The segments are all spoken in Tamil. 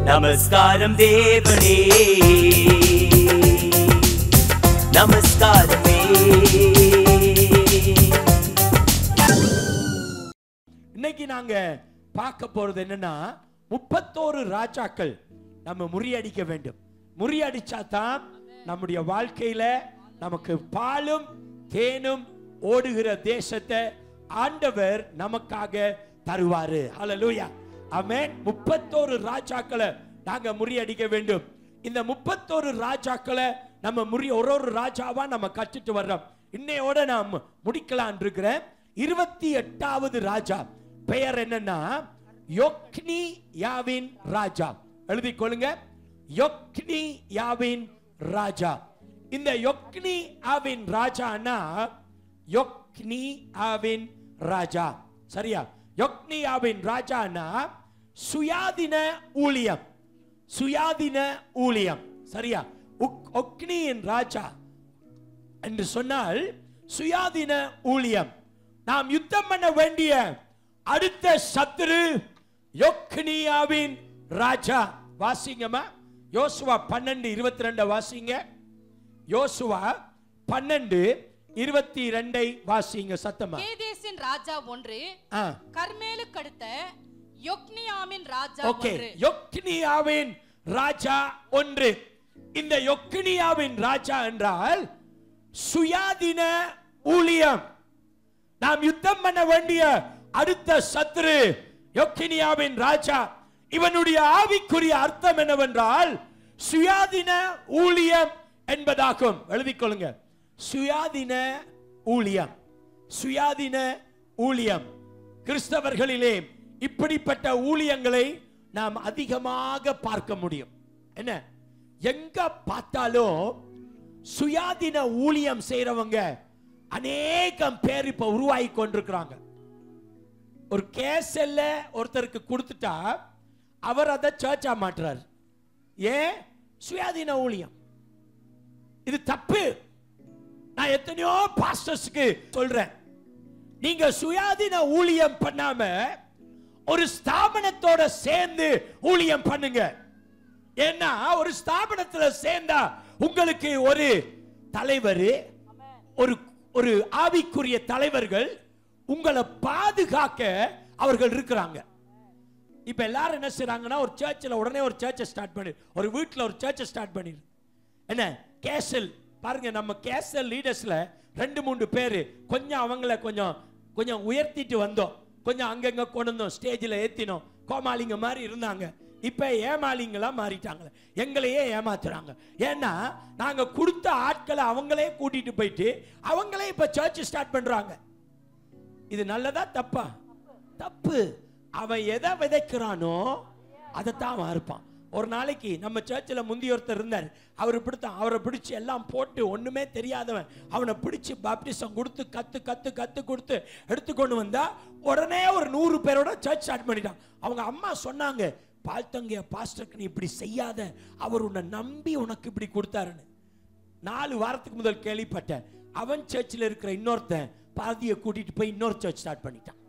நமஸ்காரம் தேவனே, நமஸ்காரமே. இன்னைக்கு நாங்க பார்க்க போறது என்னன்னா 31 ராஜாக்கள் நம்ம முறியடிக்க வேண்டும். முறியடிச்சா தான் நம்முடைய வாழ்க்கையில நமக்கு பாலும் தேனும் ஓடுகிற தேசத்தை ஆண்டவர் நமக்காக தருவாரு. ஹல்லேலூயா, ஆமென். 31 ராஜாக்களை நாங்க முறியடிக்க வேண்டும். இந்த 31 ராஜாக்களை நம்ம ஒரு ராஜாவா நம்ம கற்றுட்டு வர்றோம். இன்னையோட நாம் முடிக்கலாம் இருக்கிறேன். 28வது ராஜா பெயர் என்னன்னா யோக்னியாவின் ராஜா. எழுதிக் கொள்ளுங்க, யோக்னியாவின் ராஜா. இந்த யோக்னியாவின் ராஜானா யோக்னியாவின் ராஜா, சரியா? யோக்னியாவின் ராஜானா சுயாதீன ஊழியம், சுயாதீன ஊழியம், சரியா? யோக்னியின் ராஜா என்று சொன்னால் சுயாதீன ஊழியம். நாம் யுத்தம் பண்ண வேண்டிய அடுத்த சத்துரு யோக்னியாவின் ராஜா. வாசிங்கம்மா, யோசுவா 12:22 வாசிங்க. யோசுவா 12:22 வாசிங்க சத்தமா. கேதேசின் ராஜா ஒன்று, கர்மேலுக்கு அடுத்த யோக்னியாவின் ராஜா ஓகே, ஒன்று. யோக்னியாவின் ராஜா ஒன்று. இந்த யோக்னியாவின் ராஜா என்றால் சுயாதீன ஊழியம். நாம் யுத்தம் பண்ண வேண்டிய அடுத்த சத்துரு யோக்னியாவின் ராஜா. இவனுடைய ஆவிக்குரிய அர்த்தம் என்னவென்றால் சுயாதீன ஊழியம் என்பதாகும். எழுதிக் கொள்ளுங்க, சுயாதீன ஊழியம், சுயாதீன ஊழியம். கிறிஸ்தவர்களிலே இப்படிப்பட்ட ஊழியங்களை நாம் அதிகமாக பார்க்க முடியும். என்ன, எங்க பார்த்தாலும் சுயாதீன ஊழியம் செய்யறவங்க அநேகம் பேர் இப்ப உருவாகி கொண்டிருக்கிறாங்க. ஒரு கேஸ்ல ஒருத்தருக்கு கொடுத்துட்டா அவர் அதை சர்ச்சா மாற்றார். ஏன்? சுயாதீன ஊழியம். இது தப்பு. நான் எத்தனையோ பாஸ்டர்ஸ்க்கு சொல்றேன், நீங்க சுயாதீன ஊழியம் பண்ணாம ஒரு ஸ்தாபனத்தோட சேர்ந்து ஊழியம் பண்ணுங்க. ஏன்னா ஒரு ஸ்தாபனத்துல சேர்ந்தா உங்களுக்கு ஒரு தலைவர், ஒரு ஆவிக்குரிய தலைவர்கள் உங்களை பாதுகாக்க அவர்கள் இருக்கிறாங்க. இப்ப எல்லாரும் என்ன செய்றாங்கன்னா, ஒரு சர்ச்சில் உடனே ஒரு சர்ச்சை ஸ்டார்ட் பண்ணி, ஒரு வீட்டில் ஒரு சர்ச்சை ஸ்டார்ட் பண்ணி, என்ன கேசல் பாருங்க, நம்ம கேசல் லீடர்ஸ்ல 2-3 பேர் கொஞ்சம் அவங்கள கொஞ்சம் உயர்த்திட்டு வந்தோம், கொஞ்சம் அங்கங்க கொண்டு வந்தோம், ஸ்டேஜில் ஏத்தினோம். கோமாளிங்க மாதிரி இருந்தாங்க. இப்ப ஏமாளிங்களா மாறிட்டாங்க, எங்களையே ஏமாத்துறாங்க. ஏன்னா நாங்க கொடுத்த ஆட்களை அவங்களே கூட்டிட்டு போயிட்டு அவங்களே இப்ப சர்ச் ஸ்டார்ட் பண்றாங்க. இது நல்லதா தப்பா? தப்பு. அவன் எதை விதைக்கிறானோ அதைத்தான் அறுப்பான். ஒரு நாளைக்கு நம்ம சர்ச்சில் முந்தி ஒருத்தர் இருந்தார். அவர் இப்படித்தான், அவரை பிடிச்சி எல்லாம் போட்டு ஒண்ணுமே தெரியாதவன் அவனை பிடிச்சி பாப்டிசம் கொடுத்து கத்து கொடுத்து எடுத்துக்கொண்டு வந்தா உடனே ஒரு 100 பேரோட சர்ச் ஸ்டார்ட் பண்ணிட்டான். அவங்க அம்மா சொன்னாங்க, தங்கியா பாஸ்டருக்கு நீ இப்படி செய்யாத, அவர் உன்னை நம்பி உனக்கு இப்படி கொடுத்தாருன்னு. 4 வாரத்துக்கு முதல் கேள்விப்பட்டேன். அவன் சர்ச்சில் இருக்கிற இன்னொருத்தன் பாதியை கூட்டிட்டு போய் இன்னொரு சர்ச் ஸ்டார்ட் பண்ணிட்டான்.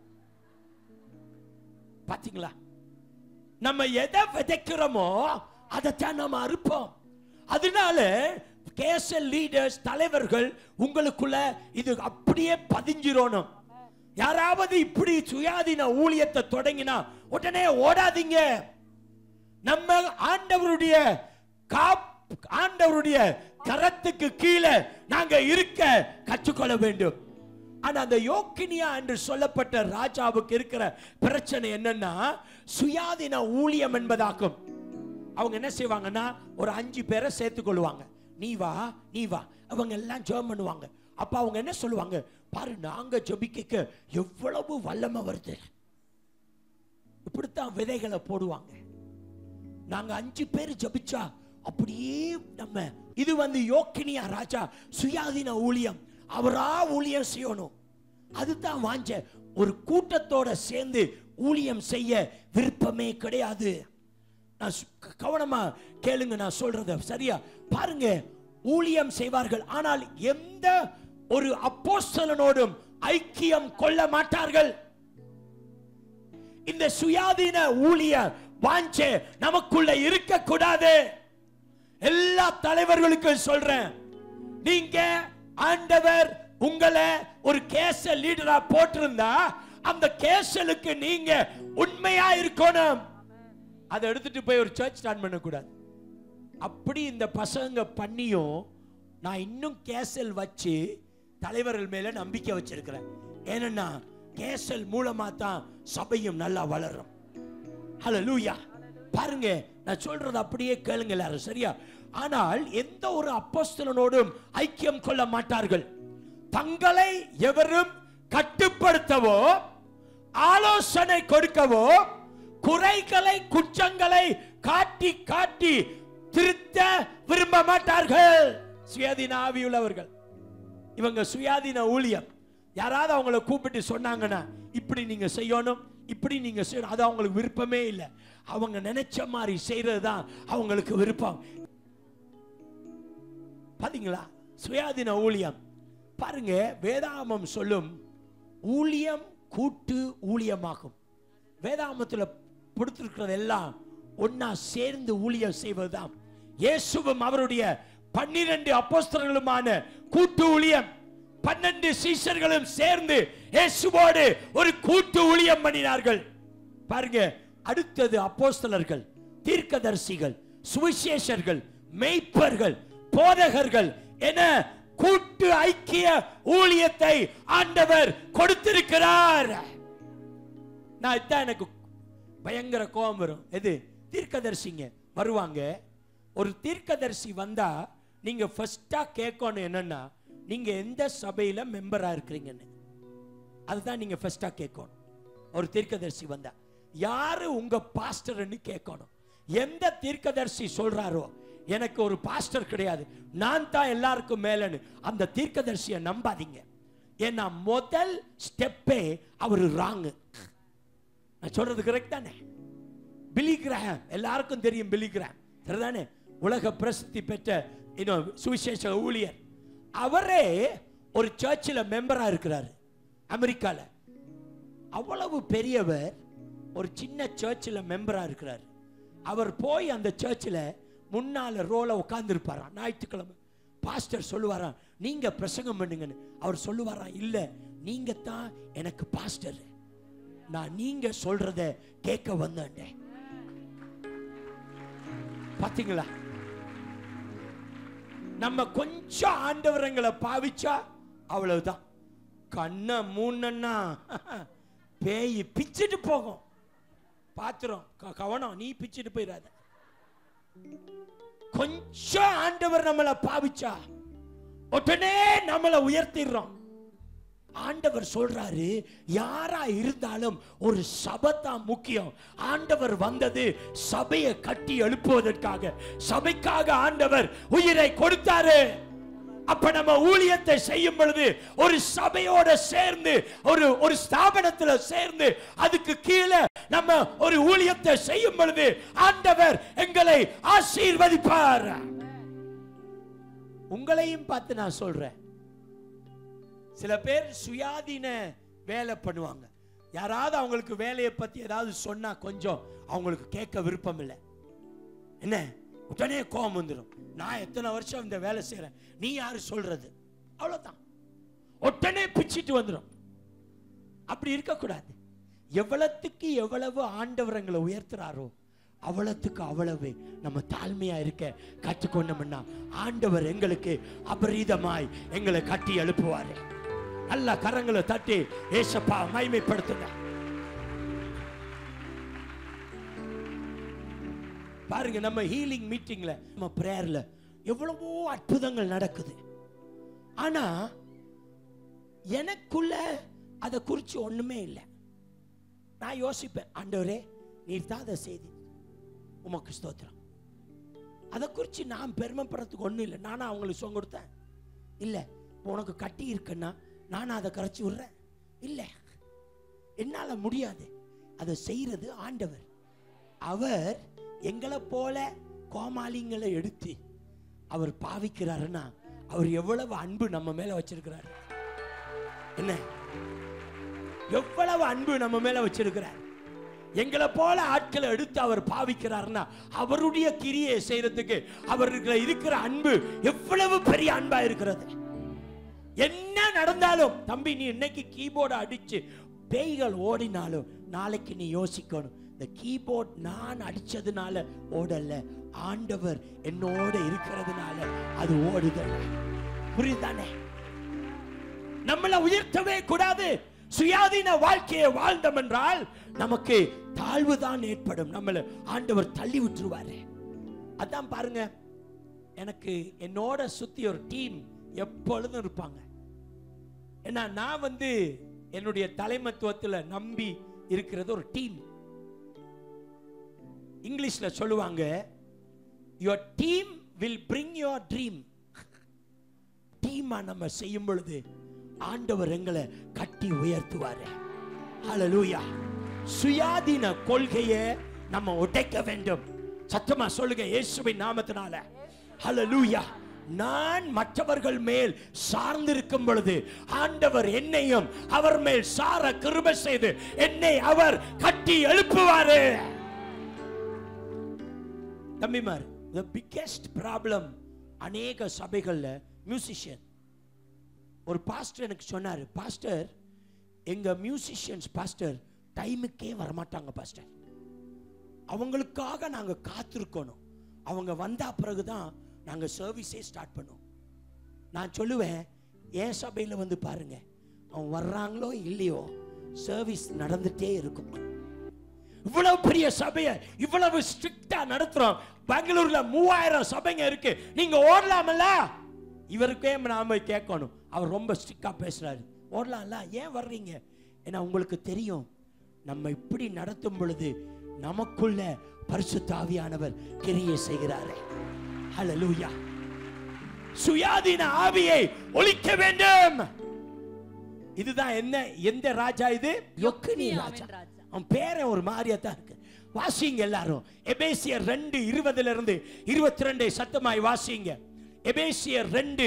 பாத்தீங்களா? நம்ம எதை விதைக்கிறோமோ அதைத்தான் நம்ம அறுப்போம். அதனால கேசல் லீடர்ஸ், தலைவர்கள், உங்களுக்குள்ள இது அப்படியே பதிஞ்சிரோணும். யாராவது இப்படி சுயாதீன ஊழியத்தை தொடங்கினா உடனே ஓடாதீங்க. நம்ம ஆண்டவருடைய கரத்துக்கு கீழே நாங்க இருக்க கற்றுக்கொள்ள வேண்டும். ஆனா அந்த யோக்கினியா என்று சொல்லப்பட்ட ராஜாவுக்கு இருக்கிற பிரச்சனை என்னன்னா சுயாதீன ஊழியம் என்பதாகும். அவங்க என்ன செய்வாங்கன்னா ஒரு 5 பேரை சேர்த்து கொள்வாங்க. நீ வா நீ வா, அவங்க எல்லாம் ஜெபம் பண்ணுவாங்க. அப்ப அவங்க என்ன சொல்லுவாங்க, பாரு நாங்க ஜெபிக்க எவ்வளவு வல்லமை வருது. இப்படித்தான் விதைகளை போடுவாங்க. நாங்க 5 பேர் ஜெபிச்சா அப்படியே நம்ம இது யோக்கினியா ராஜா சுயாதீன ஊழியம். அவரா ஊழியம் செய்யணும், அதுதான் வாஞ்ச. ஒரு கூட்டத்தோட சேர்ந்து ஊழியம் செய்ய விருப்பமே கிடையாது. நான் கவனமா கேளுங்க, நான் சொல்றத சரியா பாருங்க. ஊழியம் செய்வார்கள், ஆனால் எந்த ஒரு அப்போஸ்தலனோடும் ஐக்கியம் கொள்ள மாட்டார்கள். இந்த சுயாதீன ஊழிய வாஞ்சை நமக்குள்ள இருக்க கூடாது. எல்லா தலைவர்களுக்கும் சொல்றேன், நீங்க ஆண்டவர் உங்களை ஒரு கேசல் லீடரா போட்டிருந்தா அந்த கேசலுக்கு நீங்க உண்மையா இருக்கணும். அதை எடுத்துட்டு போய் ஒரு சர்ச் ஸ்டார்ட் பண்ண கூடாது. அப்படி இந்த பசங்க பண்ணியும் நான் இன்னும் கேசல் வச்சு தலைவர்கள் மேல நம்பிக்கை வச்சிருக்கிறேன். ஏன்னா கேசல் மூலமா தான் சபையும் நல்லா வளரும். ஹல்லேலூயா. பாருங்க, நான் சொல்றது அப்படியே கேளுங்க எல்லாரும், சரியா? ஆனால் எந்த ஒரு அப்போஸ்தலனோடும் ஐக்கியம் கொள்ள மாட்டார்கள். தங்களை எவரும் கட்டுப்படுத்தவோ ஆலோசனை கொடுக்கவோ குறைகளை குற்றங்களை காட்டி காட்டி திருத்த விரும்ப மாட்டார்கள். சுயாதீன ஆவியுள்ளவர்கள் இவங்க. சுயாதீன ஊழியம். யாராவது அவங்கள கூப்பிட்டு சொன்னாங்கன்னா இப்படி நீங்க செய்யணும், இப்படி நீங்க செய்யணும், அது அவங்களுக்கு விருப்பமே இல்லை. அவங்க நினைச்ச மாதிரி செய்யறது தான் அவங்களுக்கு விருப்பம். பாத்தீங்களா? சுயாதீன ஊழியம். பாருங்க, வேதாகமம் சொல்லும் ஊழியம் கூட்டு ஊழியமாகும். வேதாகமத்தில் கொடுத்திருக்கிறது எல்லாம் ஒன்னா சேர்ந்து ஊழியம் செய்வதுதான். இயேசுவும் அவருடைய 12 அப்போஸ்தலர்களுமான கூட்டு ஊழியம். 12 சீஷர்களும் சேர்ந்து இயேசுவோடு ஒரு கூட்டு ஊழியம் பண்ணினார்கள். பாருங்க, அடுத்தது அப்போஸ்தலர்கள், தீர்க்கதரிசிகள், சுவிசேஷர்கள், மேய்ப்பர்கள், போதகர்கள் என கூட்டு ஐக்கிய ஊழியத்தை ஆண்டவர் கொடுத்திருக்கிறார். நான் இதான் எனக்கு பயங்கர கோபம் வரும். எது? தீர்க்கதரிசிங்க வருவாங்க. ஒரு தீர்க்கதரிசி வந்தா நீங்க ஃபர்ஸ்டா கேட்கணும் என்னன்னா, நீங்க எந்த சபையில மெம்பரா இருக்கிறீங்கன்னு. அதுதான் நீங்க ஃபர்ஸ்டா கேட்கணும். ஒரு தீர்க்கதரிசி வந்தா யாரு உங்க பாஸ்டர்னு கேட்கணும். எந்த தீர்க்கதரிசி சொல்றாரோ எனக்கு ஒரு பாஸ்டர் கிடையாது, நான் தான் எல்லாருக்கும் மேலன்னு, அந்த தீர்க்கதரிசியை நம்பாதீங்க. ஏன்னா முதல் ஸ்டெப்பே அவரு ராங்கு. நான் சொல்றது கரெக்ட் தானே? பில்லி கிரஹாம், எல்லாருக்கும் தெரியும் பில்லி கிரஹாம், சரிதானே? உலக பிரசித்தி பெற்ற சுவிசேஷ ஊழியர். அவரே ஒரு சர்ச்சில் மெம்பரா இருக்கிறாரு அமெரிக்கால. அவ்வளவு பெரியவர் ஒரு சின்ன சர்ச்சில் மெம்பரா இருக்கிறார். அவர் போய் அந்த சர்ச்சில் முன்னால ரோல உட்கார்ந்து இருப்பாராம். ஞாயிற்றுக்கிழமை பாஸ்டர் சொல்லுவாராம், நீங்க பிரசங்கம் பண்ணுங்கன்னு. அவர் சொல்லுவாராம், இல்ல நீங்க தான் எனக்கு பாஸ்டர், நான் நீங்க சொல்றத கேட்க வந்தேன். பாத்தீங்களா? நம்ம கொஞ்சம் ஆண்டவரங்களை பாவிச்சா அவ்வளவுதான். கண்ண மூணன்னா பேய் பிச்சுட்டு போகும். பாத்திரம் கவனம், நீ பிச்சுட்டு போயிடாத. கொஞ்சம் ஆண்டவர் நம்மளை பாவிச்சா உடனே நம்மளை உயர்த்திடுறோம். ஆண்டவர் சொல்றாரு, யாரா இருந்தாலும் ஒரு சபை தான் முக்கியம். ஆண்டவர் வந்தது சபையை கட்டி எழுப்புவதற்காக, சபைக்காக ஆண்டவர் உயிரை கொடுத்தாரு. அப்ப நம்ம ஊழியத்தை செய்யும் பொழுது ஒரு சபையோட சேர்ந்து, ஒரு ஸ்தாபனத்துல சேர்ந்து, அதுக்கு கீழே நம்ம ஒரு ஊழியத்தை செய்யும் பொழுது ஆண்டவர் எங்களை ஆசீர்வதிப்பார். உங்களையும் பார்த்து நான் சொல்றேன், சில பேர் சுயாதீன வேலை பண்ணுவாங்க. யாராவது அவங்களுக்கு வேலையை பத்தி ஏதாவது சொன்னா கொஞ்சம் அவங்களுக்கு கேட்க விருப்பம் இல்லை. என்ன, உடனே கோபம் வந்துடும். நான் எத்தனை வருஷம் இந்த வேலை செய்யறேன், நீ யாரு சொல்றது? அவ்வளவுதான், உடனே பிச்சிட்டு வந்துடும். அப்படி இருக்கக்கூடாது. எவ்வளவுக்கு எவ்வளவு ஆண்டவரங்களை உயர்த்துறாரோ அவ்வளவுக்கு அவ்வளவு நம்ம தாழ்மையா இருக்க கற்றுக்கொண்டோம்னா ஆண்டவர் எங்களுக்கு அபரீதமாய் எங்களை கட்டி எழுப்புவாரு. நல்ல கரங்களை தட்டி ஏசப்பா மகிமைப்படுத்துங்க. பாருங்க, நம்ம ஹீலிங் மீட்டிங்ல, நம்ம பிரேயர்ல எவ்வளவோ அற்புதங்கள் நடக்குது. ஆனா எனக்குள்ள அதை குறிச்சு ஒண்ணுமே இல்லை. நான் யோசிப்பேன், ஆண்டவரே நீர் தான் அதை செய்தி, உமக்கு ஸ்தோத்திரம். அதை குறிச்சு நான் பெருமைப்படுறதுக்கு ஒண்ணும் இல்லை. நானா அவங்களுக்கு சொங்க கொடுத்தேன்? இல்லை. உனக்கு கட்டி இருக்குன்னா நானும் அதை கரைச்சி விடுறேன்? இல்லை, என்னால முடியாது. அதை செய்யறது ஆண்டவர். அவர் எங்களை போல கோமாளிங்களை எடுத்து அவர் பாவிக்கிறாருன்னா அவர் எவ்வளவு அன்பு நம்ம மேல வச்சிருக்கிறார். என்ன, எவ்வளவு அன்பு நம்ம மேல வச்சிருக்கிறார். எங்களை போல ஆட்களை எடுத்து அவர் பாவிக்கிறார்னா அவருடைய கிரியை செய்யறதுக்கு அவருக்கு இருக்கிற அன்பு எவ்வளவு பெரிய அன்பா இருக்கிறது. என்ன நடந்தாலும் தம்பி, நீ இன்னைக்கு கீபோர்டு அடிச்சு பேய்கள் ஓடினாலும் நாளைக்கு நீ யோசிக்கணும், இந்த கீபோர்ட் நான் அடிச்சதுனால ஓடல, ஆண்டவர் என்னோட இருக்கிறதுனால அது ஓடுதல். புரியுதானே? நம்மளை உயர்த்தவே கூடாது. சுயாதீன வாழ்க்கையை வாழ்ந்தோம் என்றால் நமக்கு தாழ்வுதான் ஏற்படும். நம்மளை ஆண்டவர் தள்ளி விட்டுருவாரு. அதான் பாருங்க, எனக்கு என்னோட சுத்தி ஒரு டீம் எப்பொழுதும் இருப்பாங்க. ஏன்னா நான் என்னுடைய தலைமத்துவத்தில் நம்பி இருக்கிறது ஒரு டீம். இங்கிலீஷ்ல சொல்லுவாங்க, your team will bring your dream. டீமா நம்ம செய்யும் பொழுது ஆண்டவர் எங்களை கட்டி உயர்த்துவாரு. ஹல்லேலூயா. சுயாதீன கொள்கையை நம்ம உடைக்க வேண்டும். சத்தமா சொல்லுங்க, இயேசுவின் நாமத்தினால. ஹல்லேலூயா. நான் மற்றவர்கள் மேல் சார்ந்திருக்கும் பொழுது ஆண்டவர் என்னையும் அவர் மேல் சார கிருபை செய்து என்னை அவர் கட்டி எழுப்புவாரு. தம்பிமார், the biggest problem அநேக சபைகள்ல மியூசிஷியன். ஒரு பாஸ்டர் எனக்கு சொன்னாரு, பாஸ்டர் எங்க மியூசிஷியன்ஸ் பாஸ்டர் டைமுக்கே வரமாட்டாங்க பாஸ்டர், அவங்களுக்காக நாங்க காத்திருக்கணும், அவங்க வந்தா பிறகுதான் நாங்க சர்வீஸே ஸ்டார்ட் பண்ணுவோம். நான் சொல்லுவேன், என் சபையில பாருங்க, அவங்க வர்றாங்களோ இல்லையோ சர்வீஸ் நடந்துட்டே இருக்கும். இவ்வளவு பெரிய சபையை இவ்வளவு ஸ்ட்ரிக்டா நடத்துறோம். பெங்களூர்ல 3000 சபைங்க இருக்கு, நீங்க ஓடலாமல்ல? இவருக்கே நாம கேட்கணும், அவர் ரொம்ப ஸ்ட்ரிக்டா பேசுறாரு, ஓடலாம்ல, ஏன் வர்றீங்க? ஏன்னா உங்களுக்கு தெரியும், நம்ம இப்படி நடத்தும் பொழுது நமக்குள்ள பரிசுத்த ஆவியானவர் கிரியை செய்கிறாரே. ஹல்லேலூயா. சுயாதீன ஆவியை ஒழிக்க வேண்டும். இதுதான் என்ன, எந்த ராஜா இது? யொக்கினி ராஜா. அவன் பேரே ஒரு மாதிரியா தான் இருக்கு. வாசிங்க எல்லாரும், எபேசியர் 2:20 22 சத்தமாய் வாசிங்க. எபேசியர்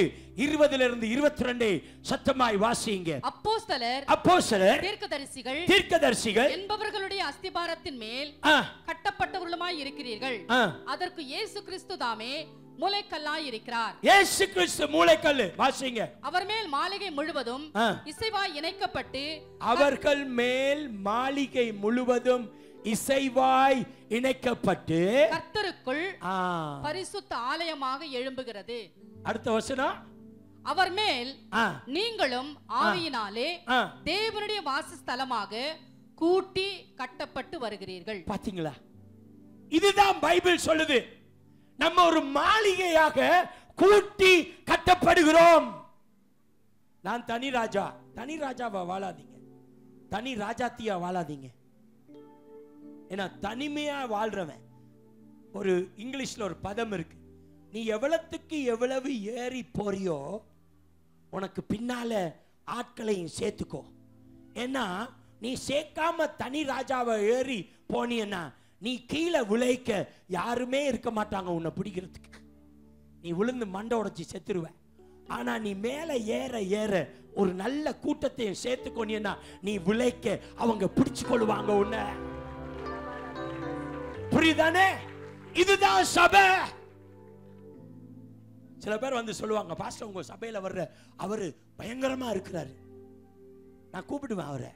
2:20 சத்தமாய் வாசிங்க. அப்போஸ்தலர் தீர்க்கதரிசிகள் என்பவர்களுடைய அஸ்திபாரத்தின் மேல் கட்டப்பட்டவர்களுமாய் இருக்கிறீர்கள். அதற்கு இயேசு கிறிஸ்து தாமே மூலைக்கல்லாய் இருக்கிறார். இயேசு கிறிஸ்து மூலைக்கல். வாசிங்க. அவர் மேல் மாளிகை முழுவதும் இசைவாய் இணைக்கப்பட்டு, அவர்கள் மேல் மாளிகை முழுவதும் இசைவாய் இணைக்கப்பட்டு கர்த்தருக்குள் பரிசுத்த ஆலயமாக எழும்புகிறது. அடுத்த வசனம், அவர் மேல் நீங்களும் ஆவியினாலே தேவனுடைய வாசஸ்தலமாக கூட்டி கட்டப்பட்டு வருகிறீர்கள். பாத்தீங்களா? இதுதான் பைபிள் சொல்லுது. நம்ம ஒரு மாளிகையாக கூட்டி கட்டப்படுகிறோம். நான் தனி ராஜா, தனி ராஜாவா வாழாதீங்க, தனி ராஜாத்தியா வாழாதீங்க. ஏன்னா தனிமையா வாழ்றவன், ஒரு இங்கிலீஷ்ல ஒரு பதம் இருக்கு, நீ எவ்வளவுக்கு எவ்வளவு ஏறி போறியோ உனக்கு பின்னால ஆட்களையும் சேர்த்துக்கோ. ஏன்னா நீ சேர்க்காம தனி ராஜாவை ஏறி போனீன்னா நீ கீழே விளைக்க யாருமே இருக்க மாட்டாங்க உன்னை பிடிக்கிறதுக்கு. நீ விழுந்து மண்டை உடைச்சி செத்துருவ. ஆனா நீ மேல ஏற ஏற ஒரு நல்ல கூட்டத்தையும் சேர்த்துக்கோனா நீ விளைக்க அவங்க பிடிச்சு கொள்வாங்க உன்னை. புரியுதானே? இதுதான் சபை. சில பேர் சொல்லுவாங்க, பாஸ்டர் உங்க சபையில வர்ற அவரு பயங்கரமா இருக்கிறாரு. நான் கூப்பிடுவேன் அவரை,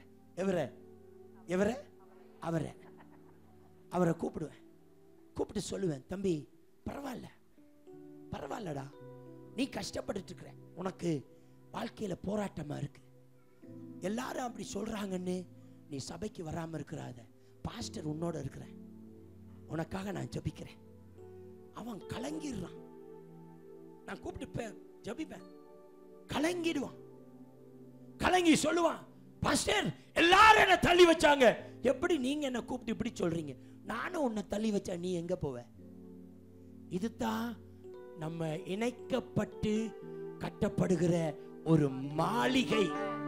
அவரை கூப்பிடுவேன். கூப்பிட்டு சொல்லுவேன், தம்பி பரவாயில்லடா, நீ கஷ்டப்பட்டு இருக்கிற, உனக்கு வாழ்க்கையில போராட்டமா இருக்கு, எல்லாரும் அப்படி சொல்றாங்கன்னு நீ சபைக்கு வராம இருக்கிறாத, பாஸ்டர் உன்னோட இருக்கிறேன், உனக்காக நான் ஜெபிக்கிறேன். அவன் கலங்கிடுறான். நான் கூப்பிட்டு ஜெபிப்பேன், கலங்கிடுவான். கலங்கி சொல்லுவான், பாஸ்டர் எல்லாரும் என்ன தள்ளி வச்சாங்க, எப்படி நீங்க என்ன கூப்பிட்டு இப்படி சொல்றீங்க? நானும் உன்னை தள்ளி வச்சா நீ எங்க போவ? இதுதான் நம்ம இணைக்கப்பட்டு கட்டப்படுகிற ஒரு மாளிகை.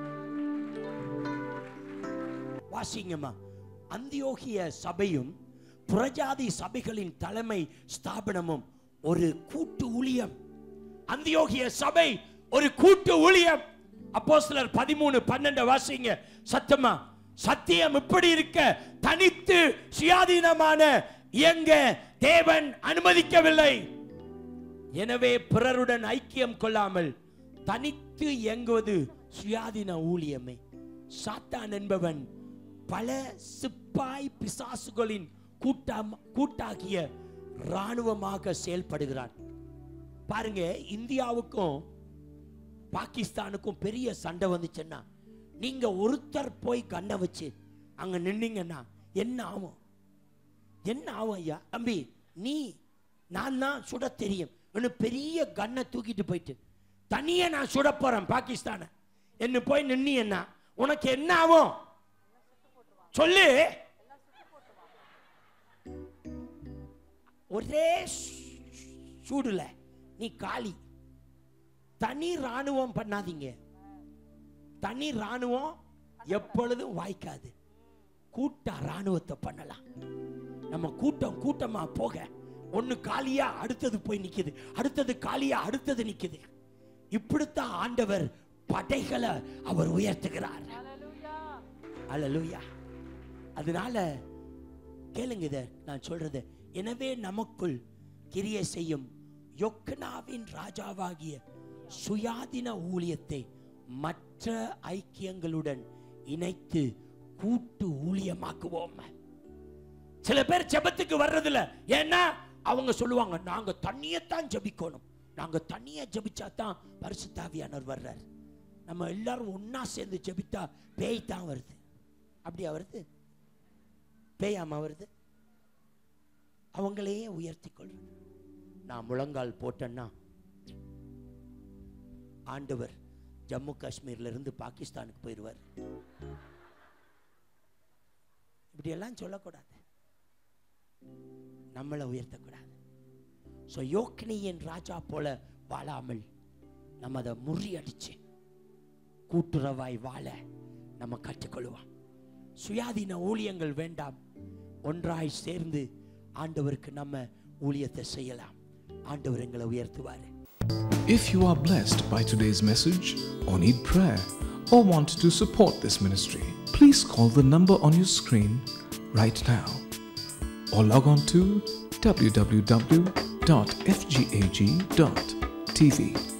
வாசிங்கம்மா. அந்தியோகிய சபையும் புறஜாதி சபைகளின் தலைமை ஸ்தாபனமும் ஒரு கூட்டு ஊழியம். அந்தியோகிய சபை ஒரு கூட்டு ஊழியம். அப்போஸ்தலர் 13:12 வாசிங்க சத்தமா. சத்தியம் இப்படி இருக்க தனித்து சுயாதீனமான இயங்க தேவன் அனுமதிக்கவில்லை. எனவே பிறருடன் ஐக்கியம் கொள்ளாமல் தனித்து இயங்குவது சுயாதீன ஊழியமே. சாத்தான் என்பவன் பல சிப்பாய் பிசாசுகளின் கூட்டாகிய ராணுவமாக செயல்படுகிறான். பாருங்க, இந்தியாவுக்கும் பாகிஸ்தானுக்கும் பெரிய சண்டை வந்துச்சுன்னா நீங்க ஒருத்தர் போய் கண்ணை வச்சு அங்க நின்னீங்கன்னா என்ன ஆகும்? என்ன ஆகும்? ஐயா தம்பி, நான் தான் சுட தெரியும் பெரிய கண்ணை தூக்கிட்டு போயிட்டு தனியே நான் சுட போறேன் பாகிஸ்தான என்ன போய் நின்னா உனக்கு என்ன ஆகும் சொல்லு. ஒரே சூடுல நீ காலி. தனி ராணுவம் பண்ணாதீங்க. தனி ராணுவம் எப்பொழுதும் வாய்க்காது. கூட்ட ராணுவத்தை பண்ணலாம். நம்ம கூட்டமா போக ஒன்னு காலியா அடுத்தது போய் நிக்குது, அடுத்தது காலியா அடுத்தது நிக்குது. இப்படித்தான் ஆண்டவர் படைகளை அவர் உயர்த்துகிறார். அல்லேலூயா. அதனால கேளுங்க இத நான் சொல்றது. எனவே நமக்குள் கிரியை செய்யும் யொக்னாவின் ராஜாவாகிய சுயாதீன ஊழியத்தை மற்ற ஐக்கியங்களுடன் இணைத்து கூட்டு ஊழியமாக்குவோம். சில பேர் ஜெபத்துக்கு வர்றதில்ல. ஏன்னா அவங்க சொல்லுவாங்க நாங்க தனியத்தான் ஜெபிக்கணும், நாங்க தனியா ஜெபிச்சா தான் பரிசுத்த ஆவியானவர் வர்றார். நம்ம எல்லாரும் ஒன்னா சேர்ந்து ஜெபித்தா பேய் தான் வருது. அப்படியா வருது? பேயாம வருது. அவங்களையே உயர்த்தி கொள்றது. நான் முழங்கால் போட்டேன்னா ஆண்டவர் ஜம்மு காஷ்மீர்ல இருந்து பாகிஸ்தானுக்கு போயிடுவார். இப்படி எல்லாம் சொல்லக்கூடாது. நம்மளை உயர்த்தக்கூடாது. யோக்னியின் ராஜா போல வாழாமல் நம்ம அதை முறியடிச்சு கூட்டுறவாய் வாழ நம்ம கற்றுக்கொள்வோம். சுயாதீன ஊழியங்கள் வேண்டாம். ஒன்றாய் சேர்ந்து ஆண்டவருக்கு நம்ம ஊழியத்தை செய்யலாம். ஆண்டவர் எங்களை உயர்த்துவார். If you are blessed by today's message or need prayer or want to support this ministry, please call the number on your screen right now or log on to www.fgag.tv.